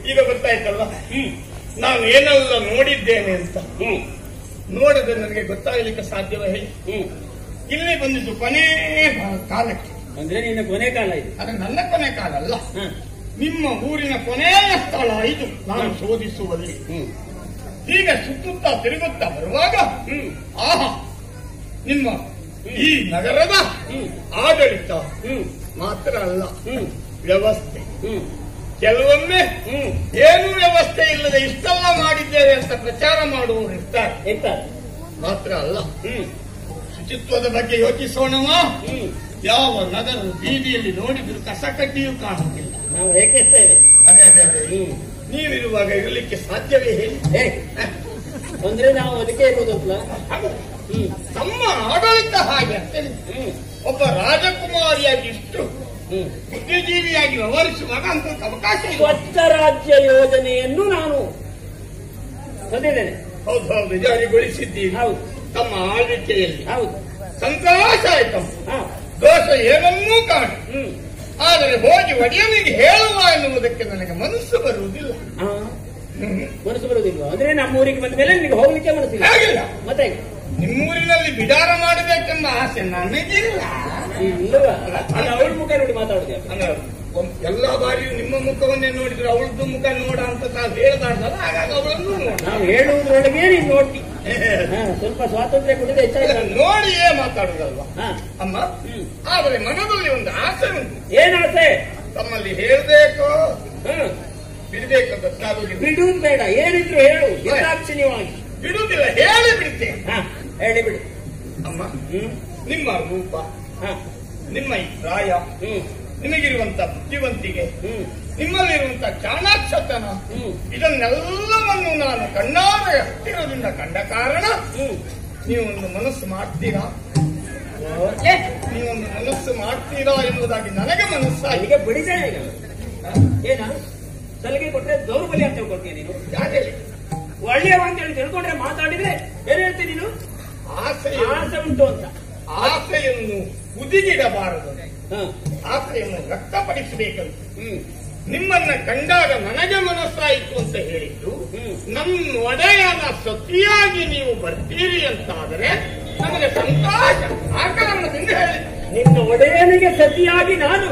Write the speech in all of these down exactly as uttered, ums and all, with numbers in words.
ಈಗ ಗೊತ್ತಾಯ್ತಲ್ವಾ ನಾನು ಏನೆಲ್ಲ ನೋಡಿದ್ದೇನೆ ಅಂತ. ಹ್ಮ್ ನೋಡಿದ್ರೆ ನನಗೆ ಗೊತ್ತಾಗಲಿಕ್ಕೆ ಸಾಧ್ಯವೇ ಹೇಳಿ? ಹ್ಮ್ ಇಲ್ಲಿ ಬಂದಿದ್ದು ಕೊನೆ ಕಾಲಕ್ಕೆ. ಅಂದ್ರೆ ನಿನ್ನ ಕೊನೆ ಕಾಲ ಇದು. ಅದು ನನ್ನ ಕೊನೆ ಕಾಲ ಅಲ್ಲ, ನಿಮ್ಮ ಊರಿನ ಕೊನೆಯ ಸ್ಥಳ ಇದು ನಾನು ಶೋಧಿಸುವಲ್ಲಿ. ಈಗ ಸುತ್ತುತ್ತಾ ತಿರುಗುತ್ತಾ ಬರುವಾಗ ಆಹಾ ನಿಮ್ಮ ಈ ನಗರದ ಆಡಳಿತ ಮಾತ್ರ ಅಲ್ಲ, ವ್ಯವಸ್ಥೆ. ಕೆಲವೊಮ್ಮೆ ಏನೂ ವ್ಯವಸ್ಥೆ ಇಲ್ಲದೆ ಇಷ್ಟೆಲ್ಲ ಮಾಡಿದ್ದೇವೆ ಅಂತ ಪ್ರಚಾರ ಮಾಡುವವರು ಇರ್ತಾರೆ. ಮಾತ್ರ ಅಲ್ಲ, ಶುಚಿತ್ವದ ಬಗ್ಗೆ ಯೋಚಿಸೋಣವಾ? ಯಾವ ನಗರ ಬೀದಿಯಲ್ಲಿ ನೋಡಿದ್ರು ಕಸ ಕಡ್ಡಿಯೂ ಕಾಣುತ್ತಿಲ್ಲ. ನಾವು ಹೇಗಿರ್ತೇವೆ? ಅದೇ ಅದೇ ಅದೇ ನೀವಿರುವಾಗ ಇರಲಿಕ್ಕೆ ಸಾಧ್ಯವೇ ಹೇಳಿ? ಅಂದ್ರೆ ನಾವು ಅದಕ್ಕೆ ಇರುವುದಲ್ಲ. ತಮ್ಮ ಆಡಳಿತ ಹಾಗೆ ಅಂತೇಳಿ ಒಬ್ಬ ರಾಜಕುಮಾರಿಯಾಗಿ ಇಷ್ಟು ಬುದ್ಧಿಜೀವಿಯಾಗಿ ವ್ಯವಹರಿಸುವಾಗ ಅಂತ ಅವಕಾಶ ಇಲ್ಲ. ಸ್ವಚ್ಛ ರಾಜ್ಯ ಯೋಜನೆಯನ್ನು ನಾನು ತಂದಿದ್ದೇನೆ. ಹೌದು ಹೌದು, ಜಾರಿಗೊಳಿಸಿದ್ದೀವಿ. ಹೌದು, ತಮ್ಮ ಆಳ್ವಿಕೆಯಲ್ಲಿ. ಹೌದು, ಸಂತೋಷ ಆಯ್ತಮ್ಮ. ದೋಷ ಏನನ್ನೂ ಕಾಣು, ಆದರೆ ಹೋಗಿ ಒಡೆಯನಿಗೆ ಹೇಳುವ ಎನ್ನುವುದಕ್ಕೆ ನನಗೆ ಮನಸ್ಸು ಬರುವುದಿಲ್ಲ. ಮನಸ್ಸು ಬರುವುದಿಲ್ಲ ಅಂದ್ರೆ ನಮ್ಮೂರಿಗೆ ಬಂದ ಮೇಲೆ ನಿನಗೆ ಹೋಗ್ಲಿಕ್ಕೆ ಮನಸ್ಸಿಲ್ಲ. ಹಾಗಿಲ್ಲ, ಮತ್ತೆ ನಿಮ್ಮೂರಿನಲ್ಲಿ ಬಿಡಾರ ಮಾಡಬೇಕೆಂಬ ಆಸೆ ನನಗಿಲ್ಲ. ಇಲ್ಲವಾ? ಅವಳ ಮುಖ ನೋಡಿ ಮಾತಾಡುದು. ಎಲ್ಲಾ ಬಾರಿಯೂ ನಿಮ್ಮ ಮುಖವನ್ನೇ ನೋಡಿದ್ರೆ ಅವಳದ್ದು ಮುಖ ನೋಡ ಅಂತ ನಾವು ಹೇಳಬಾರ್ದಲ್ಲ, ಹಾಗಾಗಿ ಅವಳನ್ನು ನಾವು ಹೇಳುವುದರೊಳಗೆ ನೀನು ನೋಡ್ತಿ. ಸ್ವಲ್ಪ ಸ್ವಾತಂತ್ರ್ಯ ಕೊಟ್ಟಿದೆ ಹೆಚ್ಚಾಗಿ ನೋಡಿಯೇ ಮಾತಾಡುದಲ್ವಾ ಅಮ್ಮ. ಆದರೆ ಮನದಲ್ಲಿ ಒಂದು ಆಸೆ ಉಂಟು. ಏನ್ ಆಸೆ? ತಮ್ಮಲ್ಲಿ ಹೇಳ್ಬೇಕು ಬಿಡ್ಬೇಕು ಗೊತ್ತಾಗುದಿಲ್ಲ. ಬಿಡುವುದು ಬೇಡ, ಏನಿದ್ರು ಹೇಳು ಯಥಾಕ್ಷಿಣ್ಯವಾಗಿ. ಬಿಡುವುದಿಲ್ಲ, ಹೇಳಿ ಬಿಡ್ತೇನೆ. ಹೇಳಿ ಬಿಡು ಅಮ್ಮ. ನಿಮ್ಮ ರೂಪ, ನಿಮ್ಮ ಈ ಪ್ರಾಯ, ನಿಮಗಿರುವಂತ ಬುದ್ಧಿವಂತಿಕೆ, ನಿಮ್ಮಲ್ಲಿರುವಂತ ಚಾಣಾಕ್ಷತನ, ಇದನ್ನೆಲ್ಲವನ್ನು ನಾನು ಕಣ್ಣಾರೆ ಹತ್ತಿರದಿಂದ ಕಂಡ ಕಾರಣ ನೀವೊಂದು ಮನಸ್ಸು ಮಾಡ್ತೀರಾ, ನೀವೊಂದು ಮನಸ್ಸು ಮಾಡ್ತೀರಾ ಎಂಬುದಾಗಿ ನನಗೆ ಮನಸ್ಸಾಗಿ ಬಿಡಿಸೇನೆ. ಏನ ಸಲಿಗೆ ಕೊಟ್ರೆ ದೌರ್ಬಲ್ಯ ಅಂತ ತಿಳ್ಕೊಳ್ತೀಯ ನೀನು? ಯಾಕೆ ಒಳ್ಳೆಯವ ಅಂತ ಹೇಳಿ ತಿಳ್ಕೊಂಡ್ರೆ ಮಾತಾಡಿದ್ರೆ ಏನ್ ಹೇಳ್ತೀನಿ ನೀನು? ಆಸೆ ಆಸೆ ಉಂಟು ಅಂತ. ಆಸೆಯನ್ನು ಉದಿಗಿಡಬಾರದು, ಆಸೆಯನ್ನು ವ್ಯಕ್ತಪಡಿಸಬೇಕಂತ. ನಿಮ್ಮನ್ನ ಕಂಡಾಗ ನನಗೆ ಮನಸ್ಸಾಯಿತು ಅಂತ ಹೇಳಿದ್ದು, ನಮ್ಮ ಒಡೆಯನ ಸತಿಯಾಗಿ ನೀವು ಬರ್ತೀರಿ ಅಂತಾದರೆ ನಮಗೆ ಸಂತೋಷ. ಆ ಕಾರಣದಿಂದ ಹೇಳಿ, ನಿನ್ನ ಒಡೆಯನಿಗೆ ಸತಿಯಾಗಿ ನಾನು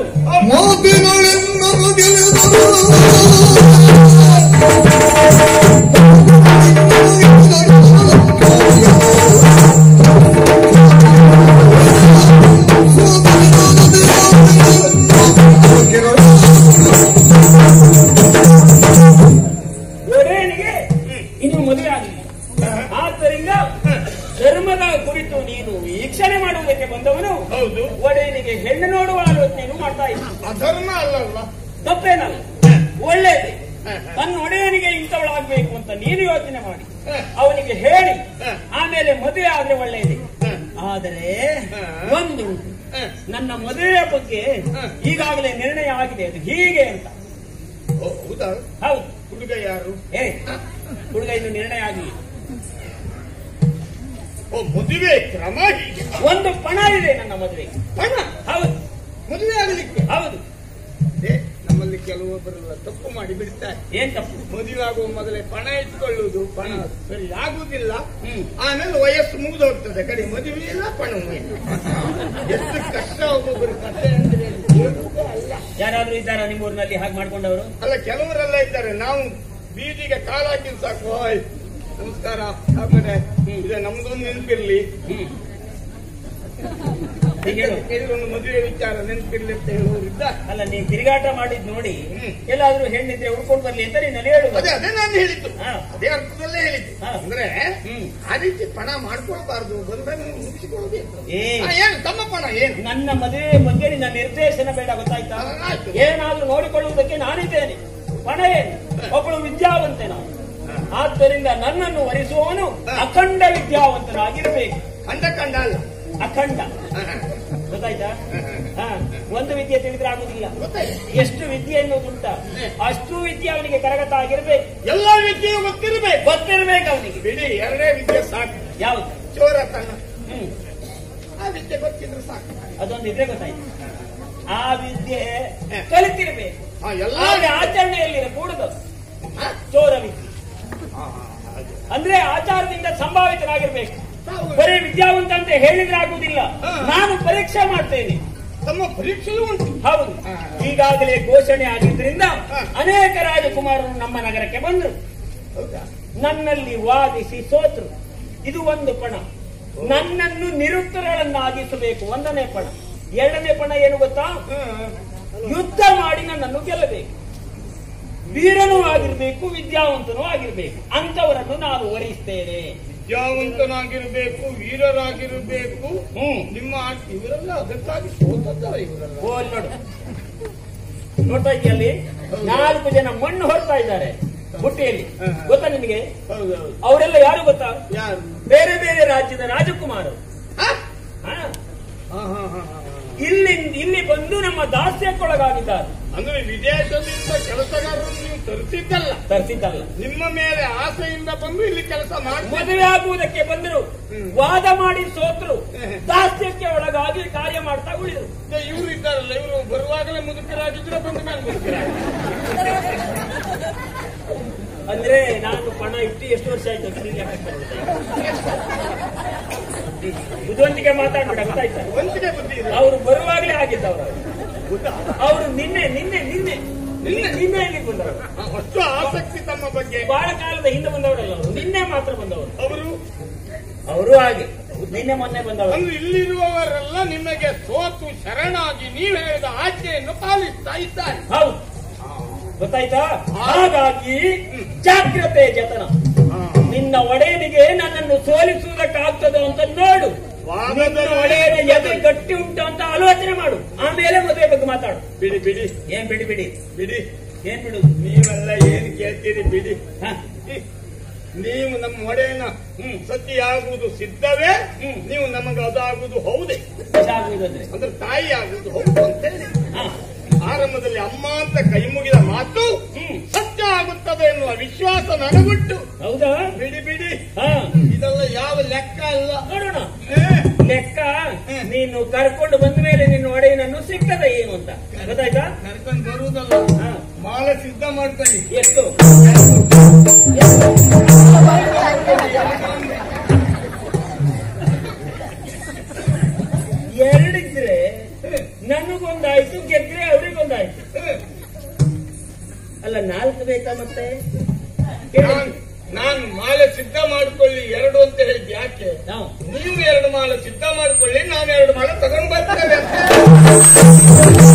ಒಡೆಯನಿಗೆ ಇನ್ನು ಮದುವೆ ಆಗಲಿ. ಆದ್ದರಿಂದ ಧರ್ಮದ ಕುರಿತು ನೀನು ವೀಕ್ಷಣೆ ಮಾಡುವುದಕ್ಕೆ ಬಂದವನು. ಹೌದು, ಒಡೆಯನಿಗೆ ಹೆಣ್ಣು ನೋಡುವ ಆಲೋಚನೆಯನ್ನು ಮಾಡ್ತಾ ಇದ್ದ. ಅಧರ್ಮ ಅಲ್ಲಲ್ಲ, ತಪ್ಪೇನಲ್ಲ, ಒಳ್ಳೇದೇ. ತನ್ನ ಒಡೆಯನಿಗೆ ಇಂಥವಳಾಗಬೇಕು ಅಂತ ನೀನು ಯೋಚನೆ ಮಾಡಿ ಅವನಿಗೆ ಹೇಳಿ ಆಮೇಲೆ ಮದುವೆ ಆದ್ರೆ ಒಳ್ಳೆಯದೇ. ಆದರೆ ಒಂದು ನನ್ನ ಮದುವೆಯ ಬಗ್ಗೆ ಈಗಾಗಲೇ ನಿರ್ಣಯ ಆಗಿದೆ, ಅದು ಹೀಗೆ ಅಂತ. ಹೌದಾ? ಹೌದು. ಹುಡುಗ ಯಾರು? ಏ ಹುಡುಗ ಇನ್ನು ನಿರ್ಣಯ ಆಗಲಿ. ಮದುವೆ ಕ್ರಮ ಹೀಗೆ. ಒಂದು ಪಣ ಇದೆ ನನ್ನ ಮದುವೆ. ಪಣ? ಹೌದು. ಮದುವೆ ಆಗಲಿಕ್ಕೆ? ಹೌದು. ನಮ್ಮಲ್ಲಿ ಕೆಲವೊಬ್ಬರೆಲ್ಲ ತಪ್ಪು ಮಾಡಿ ಬಿಡ್ತಾರೆ. ಏನ್ ತಪ್ಪು? ಮದುವೆ ಆಗುವ ಮೊದಲೇ ಪಣ ಇಟ್ಕೊಳ್ಳುವುದು. ಪಣ ಸರಿ ಆಗುದಿಲ್ಲ, ಆಮೇಲೆ ವಯಸ್ಸು ಮುಗಿದು ಹೋಗ್ತದೆ, ಕಡೆ ಮದುವೆ ಇಲ್ಲ ಪಣವೂ ಇಲ್ಲ. ಎಷ್ಟು ಕಷ್ಟ ಒಬ್ಬೊಬ್ಬರು ಕತೆ ಅಂದ್ರೆ ಅಲ್ಲ. ಯಾರಾದ್ರೂ ಇದ್ದಾರಾ ನಿಮ್ಮೂರಿನಲ್ಲಿ ಹಾಗೆ ಮಾಡ್ಕೊಂಡವರು? ಅಲ್ಲ, ಕೆಲವರೆಲ್ಲ ಇದ್ದಾರೆ. ನಾವು ಬೀದಿಗೆ ಕಾಲ ಹಾಕಿದ್ ಸಾಕು, ನಮಸ್ಕಾರ ಆಮೇಲೆ ಇದೆ ನಮ್ದೊಂದು ನೆನಪಿರ್ಲಿ, ಒಂದು ಮದುವೆ ವಿಚಾರ ನೆನಪಿರ್ಲಿ ಅಂತ ಹೇಳುವುದಿದ್ದ. ಅಲ್ಲ, ನೀನ್ ತಿರುಗಾಟ ಮಾಡಿದ್ ನೋಡಿ ಎಲ್ಲಾದ್ರೂ ಹೆಣ್ಣಿದ್ರೆ ಉಳ್ಕೊಂಡು ಬರ್ಲಿ ಅಂತ ನೀನು ಹೇಳುದು. ಅದೇ ಅದೇ ನಾನು ಹೇಳಿದ್ದು, ಅದೇ ಅರ್ಥದಲ್ಲೇ ಹೇಳಿದ್ದು. ಅಂದ್ರೆ ಆ ರೀತಿ ಪಣ ಮಾಡ್ಕೊಳ್ಬಾರ್ದು, ಬಂದಾಗ ಮುಗಿಸಿಕೊಳ್ಬೇಕು. ಏನು ತಮ್ಮ ಪಣ ಏನು? ನನ್ನ ಮದುವೆ ಬಗ್ಗೆ ನಿನ್ನ ನಿರ್ದೇಶನ ಬೇಡ, ಗೊತ್ತಾಯ್ತಾ? ಏನಾದ್ರೂ ನೋಡಿಕೊಳ್ಳುವುದಕ್ಕೆ ನಾನಿದ್ದೇನೆ. ಪಣ ಏನು? ಒಬ್ಬಳು ವಿದ್ಯಾವಂತೆ ನಾನು. ಆದ್ದರಿಂದ ನನ್ನನ್ನು ವರಿಸುವವನು ಅಖಂಡ ವಿದ್ಯಾವಂತನಾಗಿರಬೇಕು. ಖಂಡ ಖಂಡ ಅಲ್ಲ, ಅಖಂಡ. ಗೊತ್ತಾಯ್ತಾ? ಒಂದು ವಿದ್ಯೆ ತಿಳಿದ್ರೆ ಆಗುದಿಲ್ಲ. ಎಷ್ಟು ವಿದ್ಯೆ ಎನ್ನುವುದುಂಟ ಅಷ್ಟು ವಿದ್ಯೆ ಅವನಿಗೆ ಕರಗತ ಆಗಿರ್ಬೇಕು. ಎಲ್ಲ ವಿದ್ಯೆಯು ಗೊತ್ತಿರ್ಬೇಕು, ಗೊತ್ತಿರ್ಬೇಕು ಅವನಿಗೆ. ಬಿಡಿ, ಎರಡೇ ವಿದ್ಯೆ ಸಾಕು. ಯಾವುದು? ಚೋರತನ. ಹ್ಮ್ ಆ ವಿದ್ಯೆ ಗೊತ್ತಿದ್ರೆ ಸಾಕು. ಅದೊಂದು ಇದ್ರೆ ಗೊತ್ತಾಯ್ತು. ಆ ವಿದ್ಯೆ ಕಲಿತಿರ್ಬೇಕು. ಎಲ್ಲ ಆಚರಣೆಯಲ್ಲಿ ಕೂಡುದು. ಸಂಭಾವಿತನಾಗಿರ್ಬೇಕು. ಬರೀ ವಿದ್ಯಾವಂತ ಅಂತ ಹೇಳಿದ್ರೆ ಆಗುವುದಿಲ್ಲ. ನಾನು ಪರೀಕ್ಷೆ ಮಾಡ್ತೇನೆ. ತಮ್ಮ ಪರೀಕ್ಷೆಯೂ ಉಂಟು. ಹೌದು, ಈಗಾಗಲೇ ಘೋಷಣೆ ಆಗಿದ್ರಿಂದ ಅನೇಕ ರಾಜಕುಮಾರರು ನಮ್ಮ ನಗರಕ್ಕೆ ಬಂದರು. ನನ್ನಲ್ಲಿ ವಾದಿಸಿ ಸೋತರು. ಇದು ಒಂದು ಪಣ. ನನ್ನನ್ನು ನಿರುತ್ತರಳನ್ನಾಗಿಸಬೇಕು, ಒಂದನೇ ಪಣ. ಎರಡನೇ ಪಣ ಏನು ಗೊತ್ತಾ? ಯುದ್ಧ ಮಾಡಿ ನನ್ನನ್ನು ಗೆಲ್ಲಬೇಕು. ವೀರನೂ ಆಗಿರ್ಬೇಕು, ವಿದ್ಯಾವಂತನೂ ಆಗಿರ್ಬೇಕು. ಅಂತವರನ್ನು ನಾನು ವರಿಸ್ತೇನೆ. ವಿದ್ಯಾವಂತನಾಗಿರ್ಬೇಕು, ವೀರರಾಗಿರ್ಬೇಕು. ಹ್ಮ್ ನಿಮ್ಮ ಇವರೆಲ್ಲ ಅದಕ್ಕಾಗಿ ಸೋತದ್ದವ ಇವರೆಲ್ಲ. ಓ ನೋಡು, ನೋಡ್ತಾ ಇದೆಯಲ್ಲಿ ನಾಲ್ಕು ಜನ ಮಣ್ಣು ಹೊರತಾ ಇದ್ದಾರೆ ಬುಟ್ಟಿಯಲ್ಲಿ. ಗೊತ್ತಾ ನಿಮಗೆ? ಅವರೆಲ್ಲ ಯಾರು ಗೊತ್ತಾ? ಯಾರು? ಬೇರೆ ಬೇರೆ ರಾಜ್ಯದ ರಾಜಕುಮಾರರು. ಇಲ್ಲಿ ಇಲ್ಲಿ ಬಂದು ನಮ್ಮ ದಾಸ್ಯಕ್ಕೊಳಗಾಗಿದ್ದಾರೆ. ಅಂದ್ರೆ ವಿದೇಶದಿಂದ ಕೆಲಸಗಾರರನ್ನು ನೀವು ತರಿಸಿದ್ದಲ್ಲ ತರಿಸಿದ್ದಲ್ಲ ನಿಮ್ಮ ಮೇಲೆ ಆಸೆಯಿಂದ ಬಂದು ಇಲ್ಲಿ ಕೆಲಸ ಮಾಡಿ ಮದುವೆ ಆಗುವುದಕ್ಕೆ ಬಂದರು. ವಾದ ಮಾಡಿ ಸೋತರು. ದಾಸ್ಯಕ್ಕೆ ಒಳಗಾಗಿ ಕಾರ್ಯ ಮಾಡ್ತಾ ಉಳಿದರು. ಇವರು ಇದ್ದಾರಲ್ಲ, ಇವರು ಬರುವಾಗಲೇ ಮುದುಕರಾಗಿದ್ರೆ ಬಂದ ಮೇಲೆ ಮುದುಕರಾಗಿ. ಅಂದ್ರೆ ನಾನು ಪಣ ಇಟ್ಟು ಎಷ್ಟು ವರ್ಷ ಆಯ್ತು? ಬುದ್ಧಿವಂತಿಕೆ ಮಾತಾಡ್ಬೇಡ, ಗೊತ್ತಾಯ್ತಾ? ಒಂದಿಗೆ ಬುದ್ಧಿ ಅವರು ಬರುವಾಗಲೇ ಆಗಿದ್ದವರು. ಅವರು ನಿನ್ನೆ ನಿನ್ನೆ ನಿನ್ನೆ ನಿನ್ನೆ ನಿನ್ನೆ ಇಲ್ಲಿ ಬಂದವರು. ಅಷ್ಟು ಆಸಕ್ತಿ ತಮ್ಮ ಬಗ್ಗೆ. ಬಹಳ ಕಾಲದ ಹಿಂದೆ ಬಂದವರಲ್ಲ ಅವರು, ನಿನ್ನೆ ಮಾತ್ರ ಬಂದವರು. ಅವರು ಅವರು ಹಾಗೆ ನಿನ್ನೆ ಮೊನ್ನೆ ಬಂದವರು. ಅಂದ್ರೆ ಇಲ್ಲಿರುವವರೆಲ್ಲ ನಿಮಗೆ ಸೋತು ಶರಣಾಗಿ ನೀವು ಹೇಳಿದ ಆಜ್ಞೆಯನ್ನು ಪಾಲಿಸ್ತಾ ಇದ್ದಾರೆ. ಹೌದು, ಗೊತ್ತಾಯ್ತಾ? ಹಾಗಾಗಿ ಜಾಗ್ರತೆ ಜತನ. ನಿನ್ನ ಒಡೆಯನಿಗೆ ನನ್ನನ್ನು ಸೋಲಿಸುವುದಕ್ಕಾಗ್ತದೋ ಅಂತ ನೋಡು. ಒಡೆಯನ ಎದೆ ಗಟ್ಟಿ ಉಂಟು ಅಂತ ಆಲೋಚನೆ ಮಾಡು. ಆಮೇಲೆ ಮದುವೆ ಬಗ್ಗೆ ಮಾತಾಡು. ಬಿಡಿ ಬಿಡಿ. ಏನ್ ಬಿಡಿ ಬಿಡಿ ಬಿಡಿ ಏನ್ ಬಿಡುದು? ನೀವೆಲ್ಲ ಏನ್ ಕೇಳ್ತೀರಿ ಬಿಡಿ. ನೀವು ನಮ್ಮ ಒಡೆಯನ ಸತಿಯಾಗುವುದು ಸಿದ್ಧವೇ? ನೀವು ನಮಗೆ ಅದಾಗುವುದು ಹೌದೇ? ಅಂದ್ರೆ ತಾಯಿ ಆಗುವುದು ಹೌದು ಅಂತ ಹೇಳಿ ಆರಂಭದಲ್ಲಿ ಅಮ್ಮ ಅಂತ ಕೈ ಮುಗಿದ ಮಾತು ಸತ್ಯ ಆಗುತ್ತದೆ ಎನ್ನುವ ವಿಶ್ವಾಸ ನನಗುಂಟು. ಹೌದಾ? ಬಿಡಿ ಬಿಡಿ. ಹಾ, ಇದೆಲ್ಲ ಯಾವ ಲೆಕ್ಕ ಅಲ್ಲ. ನೋಡೋಣ ಲೆಕ್ಕ. ನೀನು ಕರ್ಕೊಂಡು ಬಂದ ಮೇಲೆ ನಿನ್ನ ಒಡೆಯನನ್ನು ಸಿಗ್ತದೆ ಏನು ಅಂತ ಗೊತ್ತಾಯ್ತಾ? ಕರ್ಕೊಂಡು ಬರುವುದಲ್ಲ, ಮಾಲೆ ಸಿದ್ಧ ಮಾಡ್ಕೊಳ್ಳಿ. ಎಷ್ಟು? ಎರಡಿದ್ರೆ ನನಗೊಂದಾಯ್ತು, ಗೆದ್ರೆ ಅವರಿಗೊಂದಾಯ್ತು. ಅಲ್ಲ, ನಾಲ್ಕು ಬೇಕಾ ಮತ್ತೆ? ನಾನು ಮಾಲೆ ಸಿದ್ಧ ಮಾಡ್ಕೊಳ್ಳಿ ಎರಡು ಅಂತ ಹೇಳಿದ್ ಯಾಕೆ? ನೀವು ಎರಡು ಮಾಲೆ ಸಿದ್ಧ ಮಾಡ್ಕೊಳ್ಳಿ, ನಾನು ಎರಡು ಮಾಲೆ ತಗೊಂಡು ಬರ್ತೇವೆ.